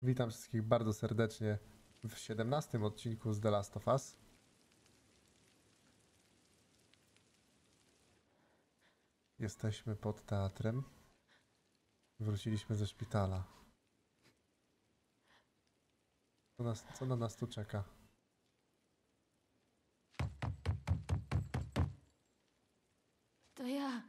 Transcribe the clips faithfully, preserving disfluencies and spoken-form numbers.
Witam wszystkich bardzo serdecznie w siedemnastym odcinku z The Last of Us. Jesteśmy pod teatrem. Wróciliśmy ze szpitala. Co, nas, co na nas tu czeka? To ja.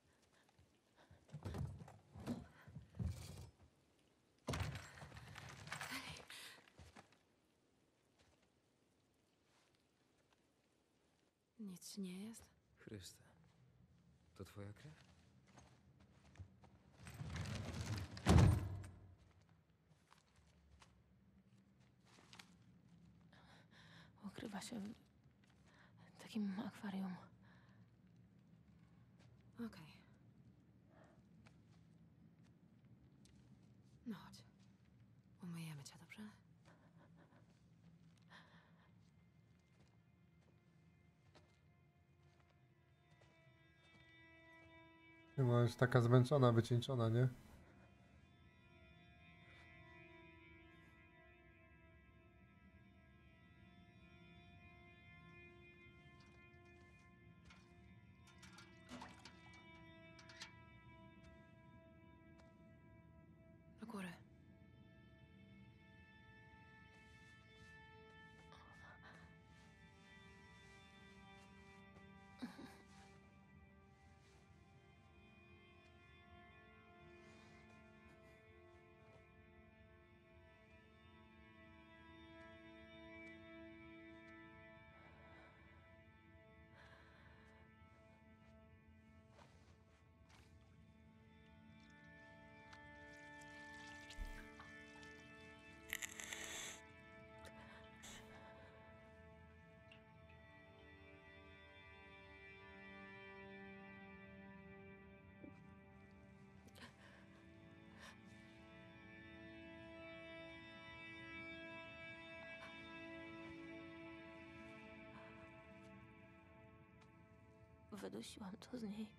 Nic ci nie jest? Chryste, to twoja krew? Ukrywa się w takim akwarium. Okej. No chodź. Umyjemy cię, dobrze? Ty możesz taka zmęczona, wycieńczona, nie? Do góry. Wydusiłam to z niej.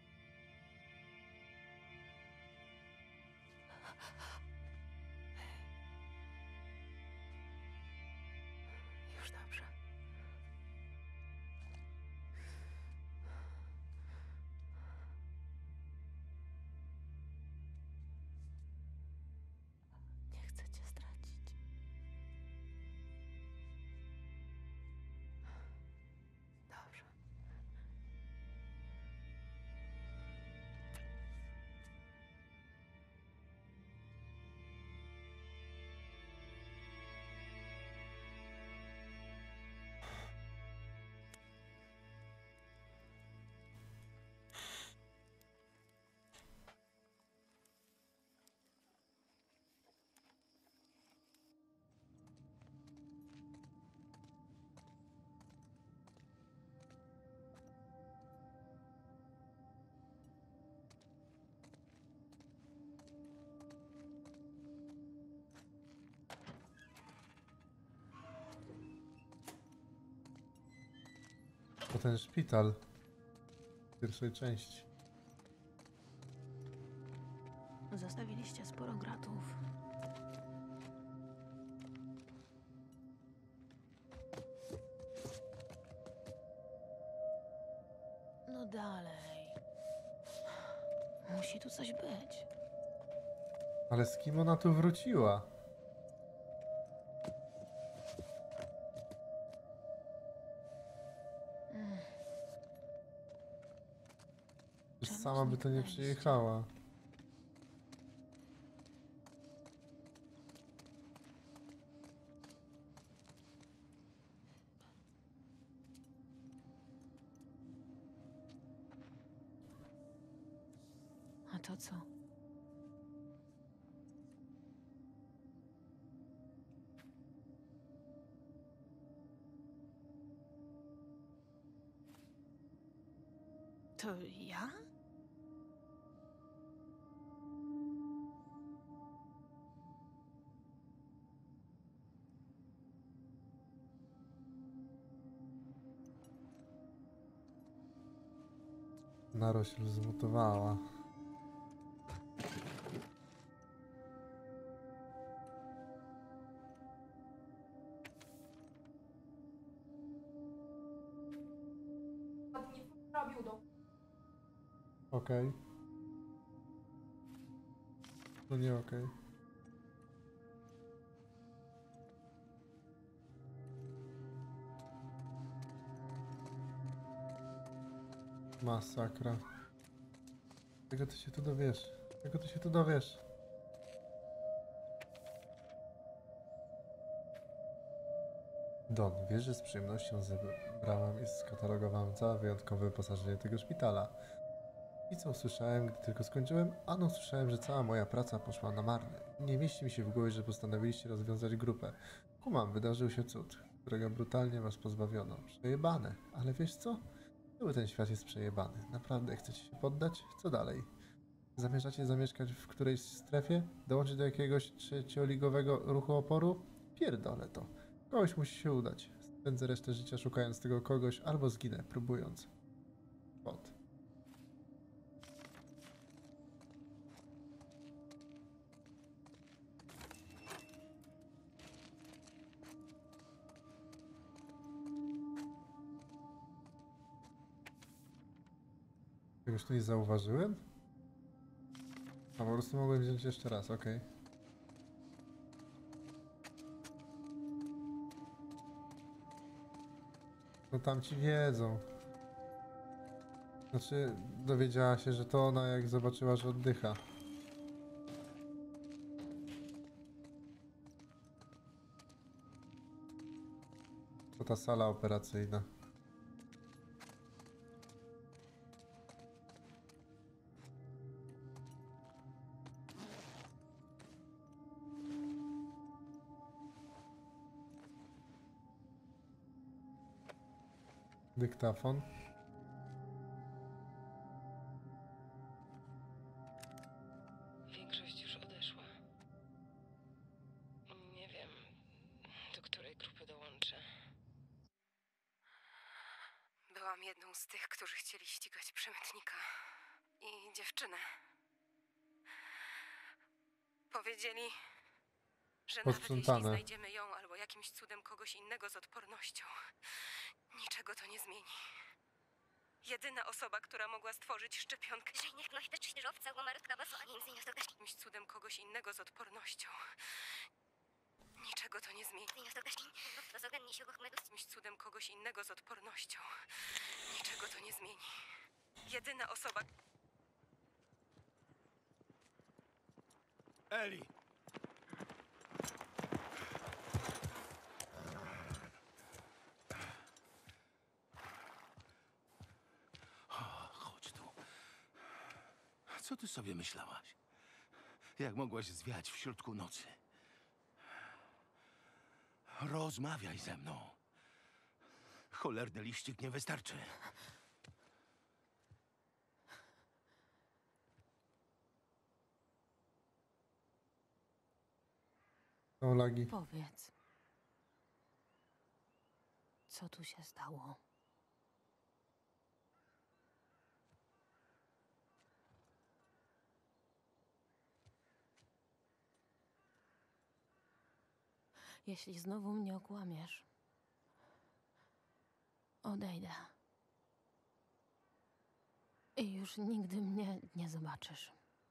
Już dobrze. Nie chcę cię stracić. Dobrze. To ten szpital w pierwszej części. Zostawiliście sporo gratów. No dalej. Musi tu coś być. Ale z kim ona tu wróciła? Przecież Czemu sama by to nie zniknęliście? przyjechała. A to co? To ja? Narośl zmutowała. robił do... Okej. No nie okej. Masakra. Czego ty się tu dowiesz? Czego ty się tu dowiesz? Don, wiesz, że z przyjemnością zebrałem i skatalogowałem całe wyjątkowe wyposażenie tego szpitala. I co usłyszałem, gdy tylko skończyłem? Ano, usłyszałem, że cała moja praca poszła na marne. Nie mieści mi się w głowie, że postanowiliście rozwiązać grupę. Kumam, wydarzył się cud, którego brutalnie was pozbawiono. Przejebane, ale wiesz co? Cały ten świat jest przejebany. Naprawdę chcecie się poddać? Co dalej? Zamierzacie zamieszkać w którejś strefie? Dołączyć do jakiegoś trzecioligowego ruchu oporu? Pierdolę to. Kogoś musi się udać. Spędzę resztę życia szukając tego kogoś, albo zginę, próbując. Pod. Czegoś tu nie zauważyłem? A po prostu mogłem wziąć jeszcze raz, okej. No tamci wiedzą. Znaczy, dowiedziała się, że to ona, jak zobaczyła, że oddycha. To ta sala operacyjna. Dyktafon. Większość już odeszła. Nie wiem, do której grupy dołączę. Byłam jedną z tych, którzy chcieli ścigać przemytnika i dziewczynę. Powiedzieli, że nawet jeśli Posprzątane. znajdziemy ją albo jakimś cudem kogoś innego z odpornością, niczego to nie zmieni. Jedyna osoba, która mogła stworzyć szczepionkę, jakimś cudem kogoś innego z odpornością, niczego to nie zmieni. Jakimś cudem kogoś innego z odpornością, niczego to nie zmieni. Jedyna osoba... Eli! O, chodź tu. Co ty sobie myślałaś? Jak mogłaś zwiać w środku nocy? Rozmawiaj ze mną. Cholerny liścik nie wystarczy. Są lagi. Powiedz. Co tu się stało? Jeśli znowu mnie okłamiesz, odejdę. I już nigdy mnie nie zobaczysz.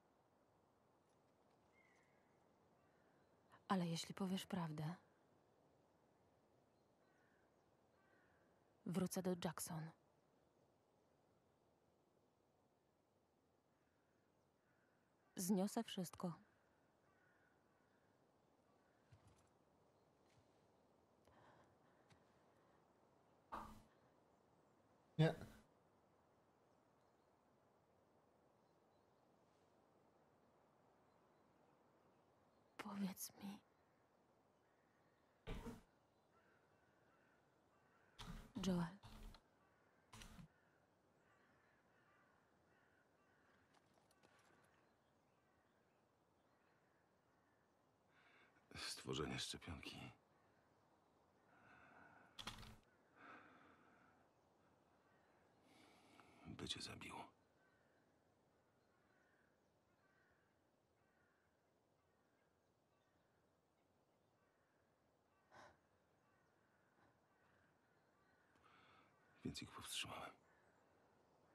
Ale jeśli powiesz prawdę, wrócę do Jackson. Zniosę wszystko. Nie. Powiedz mi. Joel. Stworzenie szczepionki. By cię zabiło. Więc ich powstrzymałem.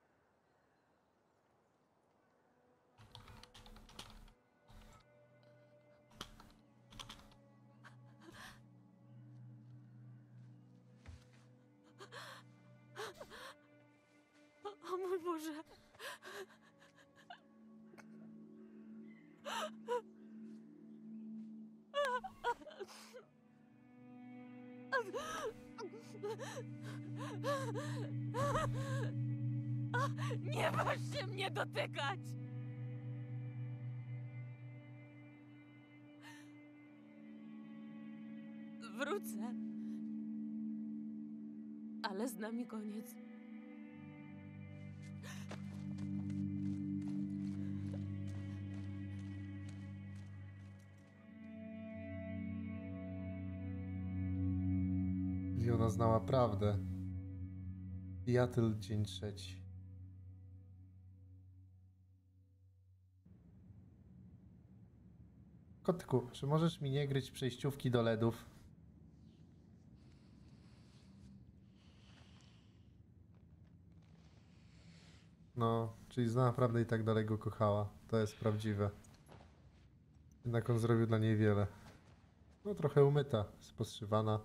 Nie masz się mnie dotykać! Wrócę. Ale z nami koniec. I ona znała prawdę. Seattle, dzień trzeci. Kotku, czy możesz mi nie gryźć przejściówki do ledów? No, czyli znała prawdę i tak dalej go kochała. To jest prawdziwe. Jednak on zrobił dla niej wiele. No, trochę umyta, sposzywana.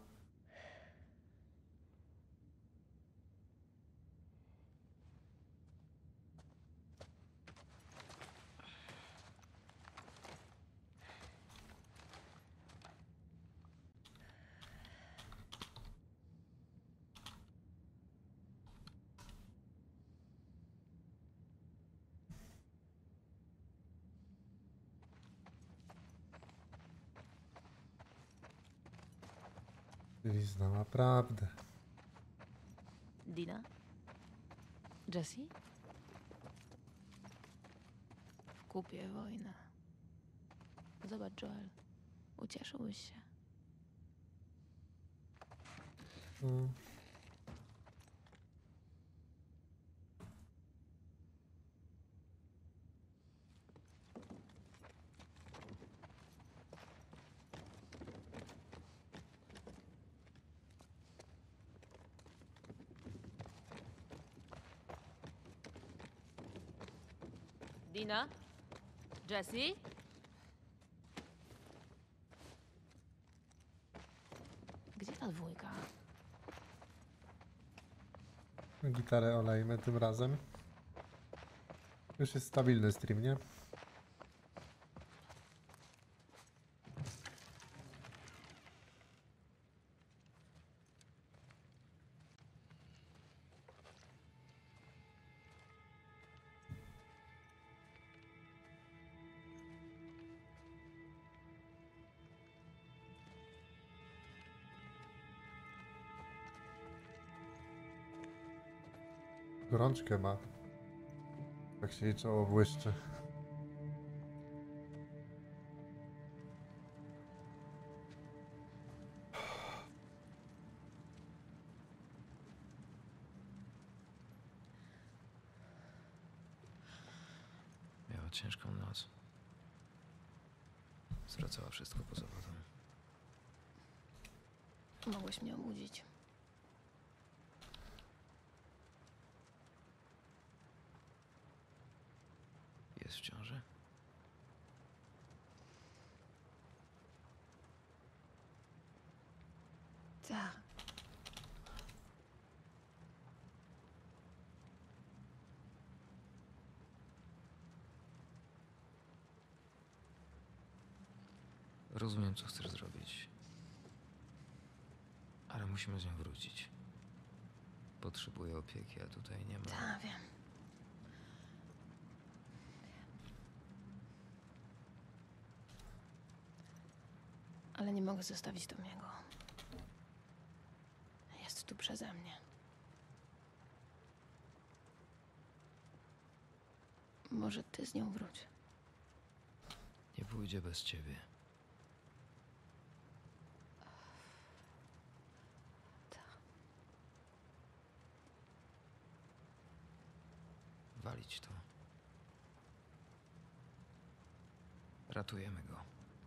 Czyli znała prawdę. Dina? Jessie? W kupie wojna. Zobacz, Joel. Ucieszyłeś się. Mm. Dina? Jessie? Gdzie ta dwójka? Gitarę olejmy tym razem. Już jest stabilny stream, nie? Gorączkę ma. Tak się jej czoło błyszczy. Miała ciężką noc. Zwracała wszystko poza wodą. Mogłeś mnie obudzić. Jest w ciąży? Tak. Rozumiem, co chcesz zrobić. Ale musimy z nią wrócić. Potrzebuję opieki, a tutaj nie ma. Tak, wiem. Ale nie mogę zostawić Tomiego. Jest tu przeze mnie. Może ty z nią wróć. Nie pójdzie bez ciebie. Tak. Walić to. Ratujemy go.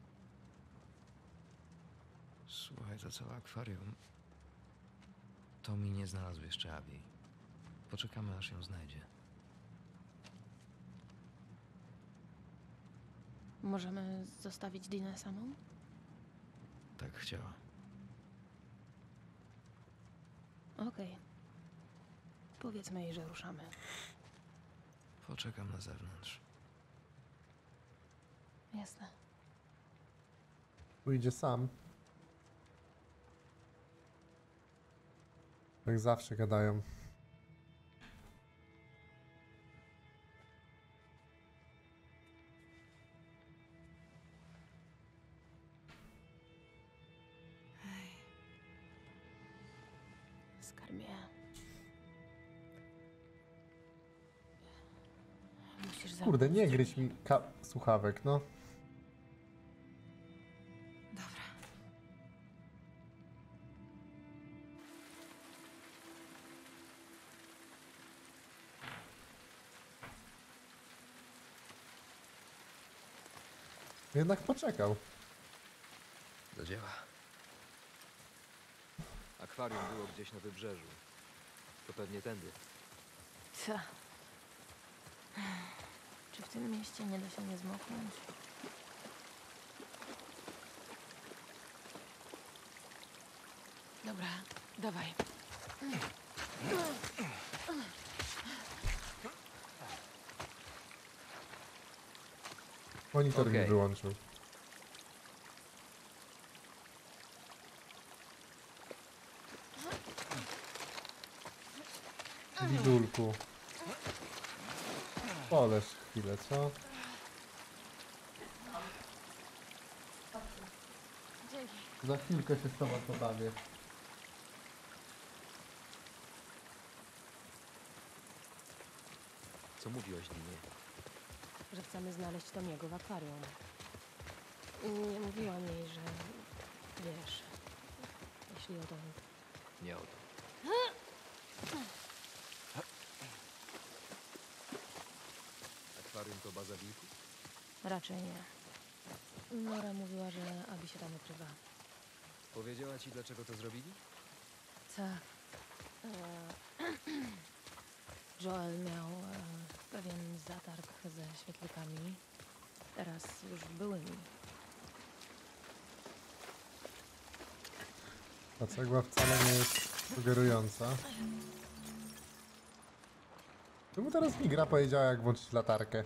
Słuchaj, to całe akwarium. Tommy nie znalazł jeszcze Abby. Poczekamy, aż ją znajdzie. Możemy zostawić Dinę samą? Tak chciała. Okej. Powiedzmy jej, że ruszamy. Poczekam na zewnątrz. Jasne. Pójdzie sam. Jak zawsze gadają. Skarbie. Musisz Kurde, nie zapuścić. gryź mi ka- słuchawek, no. Dobra. Jednak poczekał. Do dzieła. Akwarium było gdzieś na wybrzeżu. To pewnie tędy. Co? Czy w tym mieście nie da się nie zmoknąć? Dobra, dawaj. Monitor mi Okej. wyłączył. Widulku. Poleż chwilę, co? Dzięki. Za chwilkę się z tobą pobawię. Co mówiłaś, Dinie? Że chcemy znaleźć Tomiego w akwarium. Nie mówiłam jej, że... Wiesz... Jeśli o to... Nie o to. Akwarium to baza wilków? Raczej nie. Nora mówiła, że Abi się tam ukrywa. Powiedziała ci, dlaczego to zrobili? Tak. E, Joel miał e, pewien zatarg ze świetlikami. Teraz już byłymi. Ta cegła wcale nie jest sugerująca. Czemu teraz mi gra powiedziała, jak włączyć latarkę?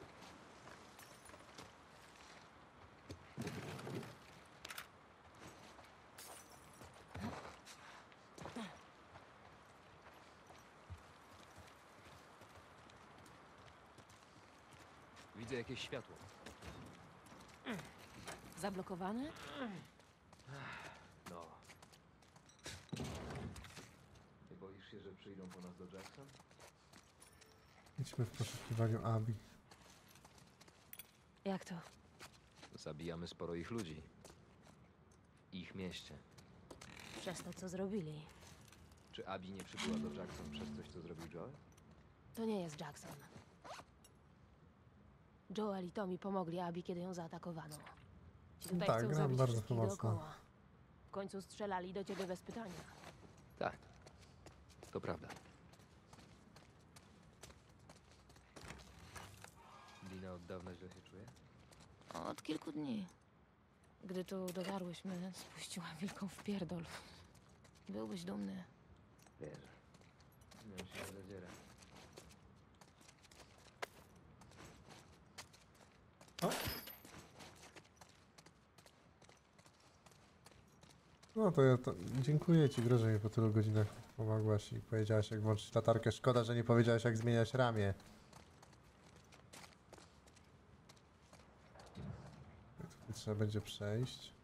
Widzę jakieś światło. Zablokowane? No. Nie boisz się, że przyjdą po nas do Jackson? Idźmy w poszukiwaniu Abi. Jak to? Zabijamy sporo ich ludzi. Ich mieście. Przez to, co zrobili. Czy Abby nie przybyła do Jackson przez coś, co zrobił Joel? To nie jest Jackson. Joel i Tommy pomogli Abi, kiedy ją zaatakowano. Ci tutaj Tak, chcą gram zabić bardzo wszystkich mocno. dookoła. W końcu strzelali do ciebie bez pytania. Tak. To prawda. Dina od dawna źle się czuje? Od kilku dni. Gdy tu dotarłyśmy, spuściła wielką wpierdol. Byłbyś dumny. Wierzę. Miał się zadziera. No to ja to... Dziękuję ci, Gro, że mi po tylu godzinach pomogłaś i powiedziałaś, jak włączyć latarkę. Szkoda, że nie powiedziałaś, jak zmieniać ramię. Tutaj trzeba będzie przejść.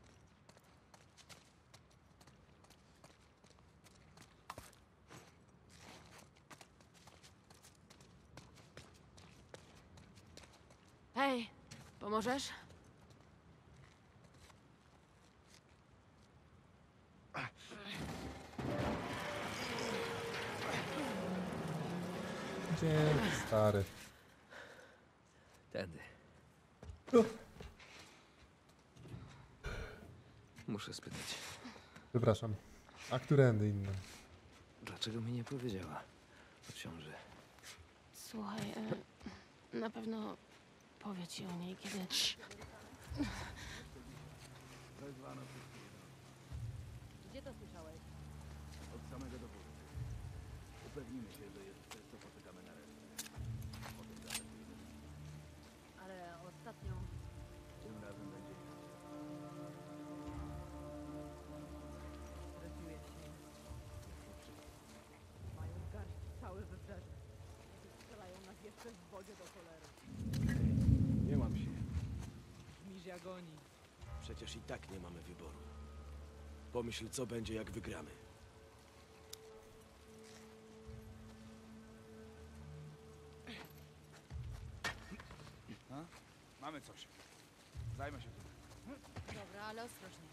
Hej, pomożesz? Dzięki, stary. Tędy. Muszę spytać, Przepraszam. A którędy inne? dlaczego mi nie powiedziała o ciąży? Słuchaj, e, na pewno powie ci o niej, kiedy... Gdzie to słyszałeś? Od samego dowodu. Upewnimy się, że jest przez to poczekamy na resztę. Potem zaatakujemy. Ale ostatnio... Tym razem będzie inaczej. Stresuję się. Jak to wszystko. zagoni. Przecież i tak nie mamy wyboru. Pomyśl, co będzie, jak wygramy. A? Mamy coś. Zajmę się tym. Dobra, ale ostrożnie.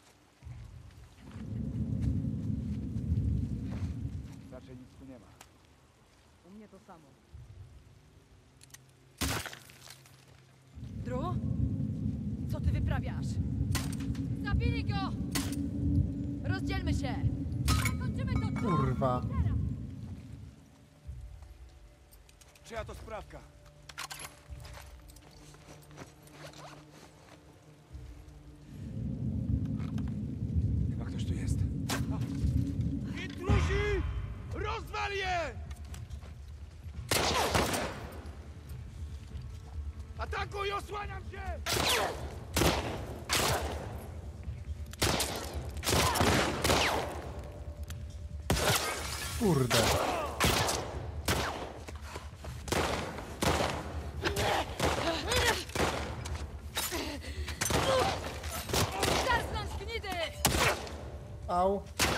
Raczej nic tu nie ma. U mnie to samo. Dru? Co ty wyprawiasz? Zabili go! Rozdzielmy się! Kończymy to! Kurwa. Czyja to sprawka? Chyba ktoś tu jest. Intruzi! Rozwal je! Atakuj! Osłaniam się! Kurde. Zarsnąć gnidy! Au.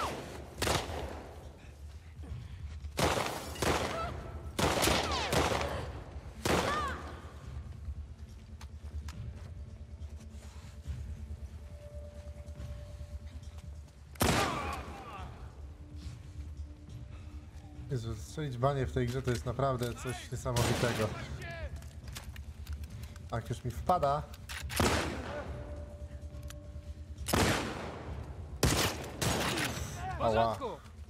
Jezu, strzelić banie w tej grze to jest naprawdę coś niesamowitego. A jak już mi wpada... W Ała. porządku!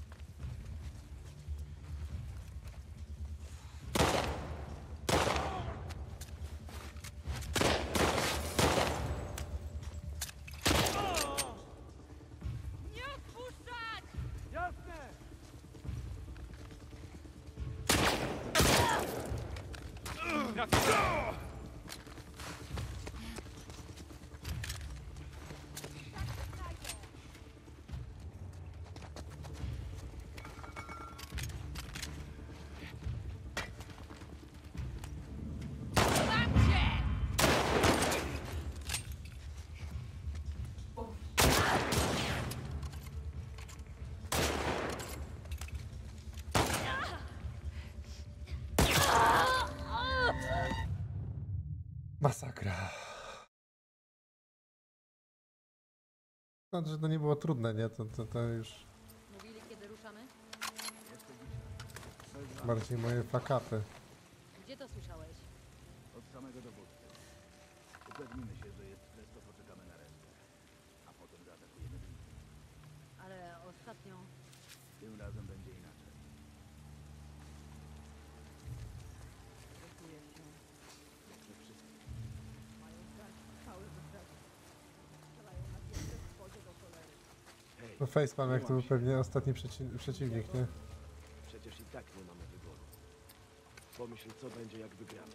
Nie odpuszczać! Jasne! Mam cię! Masakra. Znaczy, że to nie było trudne, nie? To, to, to już Mówili, kiedy ruszamy? bardziej moje fakapy. Gdzie to słyszałeś? Od samego dowódcy. Upewnimy się, że jest czysto, poczekamy na resztę. A potem zaatakujemy winny. Ale ostatnio... Tym razem będzie inaczej. Szykuję się. Nie wszyscy. Mają zdarć cały wybrać. Strzelają na pierwsze w wodzie do cholery. Hej, No facepalm jak to był pewnie ostatni przeci przeciwnik, nie? przecież i tak nie mamy wyboru. Pomyśl, co będzie, jak wygramy.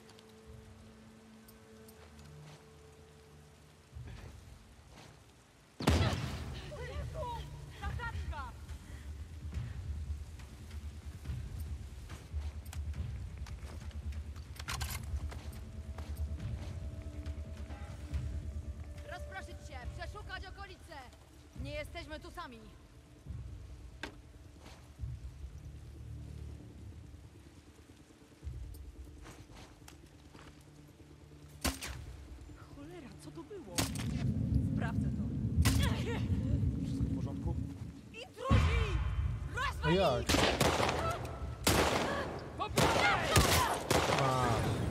Rozproszyć się! Przeszukać okolice! Nie jesteśmy tu sami! Cholera, co to było? Sprawdzę to. Wszystko w porządku? Intruzi! A jak? A,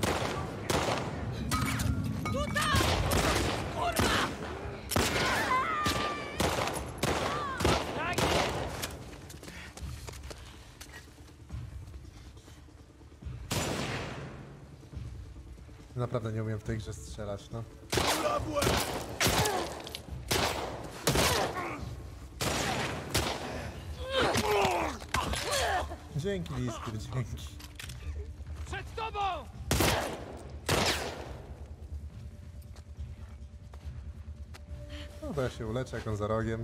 naprawdę nie umiem w tej grze strzelać, no. Dzięki, Liskir, dzięki. Przed tobą! No to ja się uleczę, jak on za rogiem.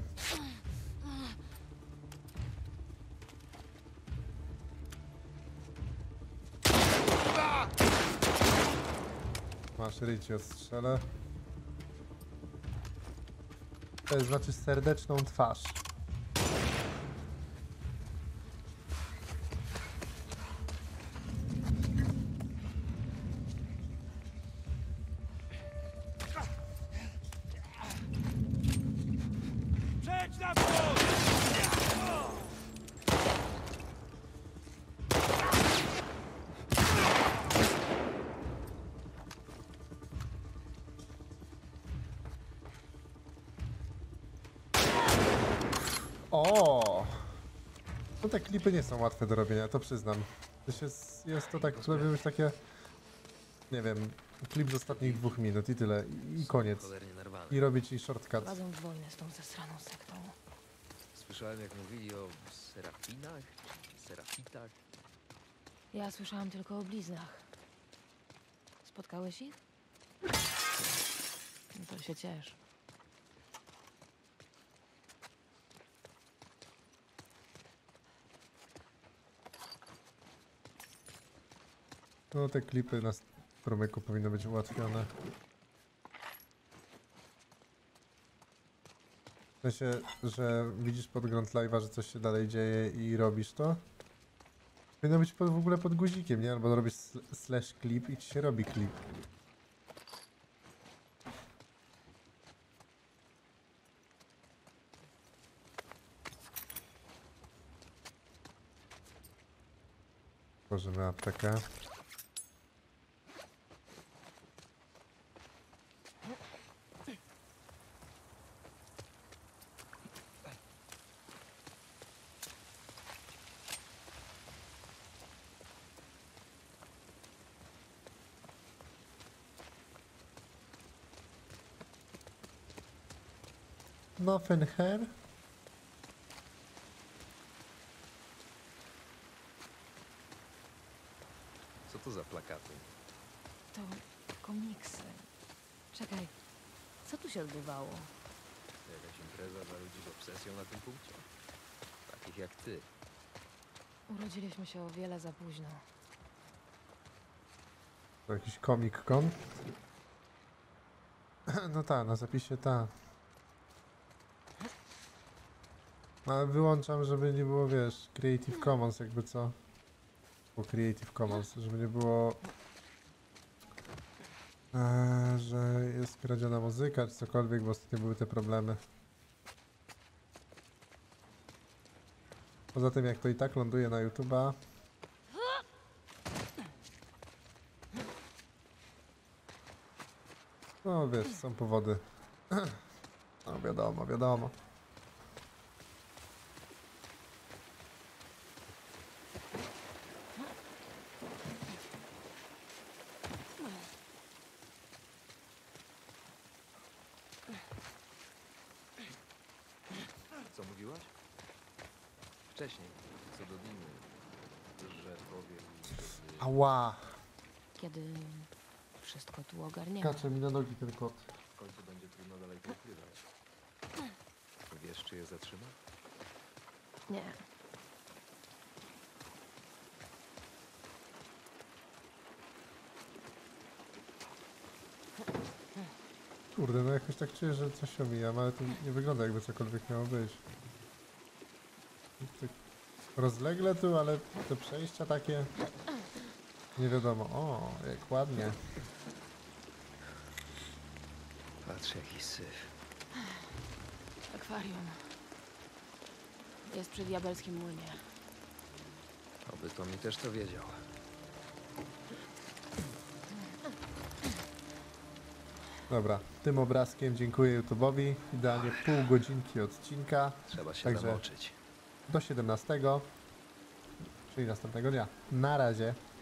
Masz ryć, odstrzelę. To znaczy serdeczną twarz. Przejdź na wóz! O! No te klipy nie są łatwe do robienia, to przyznam. To się jest, jest to tak, żeby już takie... Nie wiem, klip z ostatnich dwóch minut i tyle. I, i koniec. Cholernie nerwany. I robić ci shortcut. Prowadzą wojnę z tą zesraną sektą. Słyszałem, jak mówili o serafinach, serafitach. Ja słyszałam tylko o bliznach. Spotkałeś ich? No to się ciesz. No te klipy na promyku powinny być ułatwione. W sensie, że widzisz podgląd live'a, że coś się dalej dzieje i robisz to. Powinno być pod, w ogóle pod guzikiem, nie? Albo robisz sl slash clip i ci się robi klip. Tworzymy aptekę. Nothing here. Co to za plakaty? To komiksy. Czekaj, co tu się odbywało? Jakaś impreza dla ludzi z obsesją na tym punkcie? Takich jak ty. Urodziliśmy się o wiele za późno. To jakiś Comic Con? No tak, na zapisie ta. Ale wyłączam, żeby nie było, wiesz, Creative Commons jakby co. Bo Creative Commons, żeby nie było, e, że jest kradziona muzyka czy cokolwiek, bo ostatnio były te problemy. Poza tym jak to i tak ląduje na YouTube'a. No wiesz, są powody. No wiadomo, wiadomo. Co mówiłaś? Wcześniej, co do Dimy, że powiem, żeby... Ała! Kiedy wszystko tu ogarniemy. Kacze mi na nogi ten kot. W końcu będzie trudno dalej to ukrywać. Wiesz, czy je zatrzyma? Nie. Kurde, no jakoś tak czuję, że coś omijam, ale to nie wygląda jakby cokolwiek miało być. Tak rozlegle tu, ale te przejścia takie... Nie wiadomo. O, jak ładnie. Patrz, jaki syf. Akwarium. Jest przy diabelskim młynie. Oby to mi też to wiedział. Dobra, tym obrazkiem dziękuję YouTube'owi. Idealnie pół godzinki odcinka. Trzeba się Także namoczyć. do siedemnastego, czyli następnego dnia. Na razie.